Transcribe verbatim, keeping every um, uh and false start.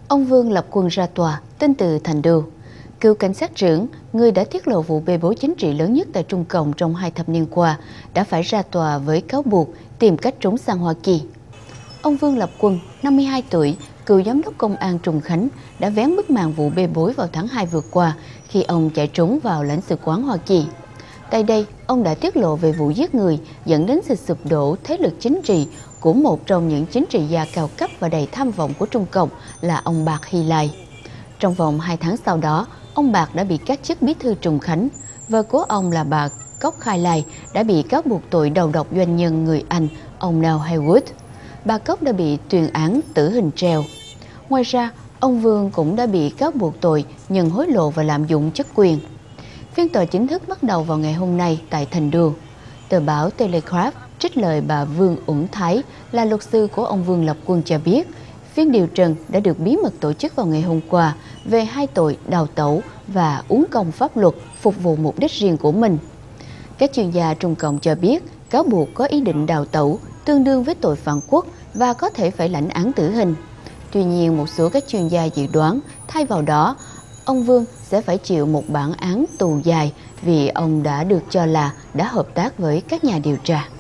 Ông Vương lập quân ra tòa, tin từ Thành Đô. Cựu cảnh sát trưởng, người đã tiết lộ vụ bê bối chính trị lớn nhất tại Trung Cộng trong hai thập niên qua, đã phải ra tòa với cáo buộc tìm cách trốn sang Hoa Kỳ. Ông Vương Lập Quân, năm mươi hai tuổi, cựu giám đốc công an Trùng Khánh, đã vén bức màn vụ bê bối vào tháng hai vừa qua khi ông chạy trốn vào lãnh sự quán Hoa Kỳ. Tại đây, ông đã tiết lộ về vụ giết người dẫn đến sự sụp đổ thế lực chính trị của một trong những chính trị gia cao cấp và đầy tham vọng của Trung Cộng là ông Bạc Hy Lai. Trong vòng hai tháng sau đó, ông Bạc đã bị cách chức bí thư Trùng Khánh. Vợ của ông là bà Cốc Khai Lai đã bị cáo buộc tội đầu độc doanh nhân người Anh, ông Neil Haywood. Bà Cốc đã bị tuyên án tử hình treo. Ngoài ra, ông Vương cũng đã bị cáo buộc tội nhận hối lộ và lạm dụng chức quyền. Phiên tòa chính thức bắt đầu vào ngày hôm nay tại Thành Đô. Tờ báo Telegraph trích lời bà Vương Uẩn Thái là luật sư của ông Vương Lập Quân cho biết, phiên điều trần đã được bí mật tổ chức vào ngày hôm qua về hai tội đào tẩu và uống công pháp luật phục vụ mục đích riêng của mình. Các chuyên gia Trung Cộng cho biết cáo buộc có ý định đào tẩu tương đương với tội phản quốc và có thể phải lãnh án tử hình. Tuy nhiên, một số các chuyên gia dự đoán thay vào đó, ông Vương sẽ phải chịu một bản án tù dài vì ông đã được cho là đã hợp tác với các nhà điều tra.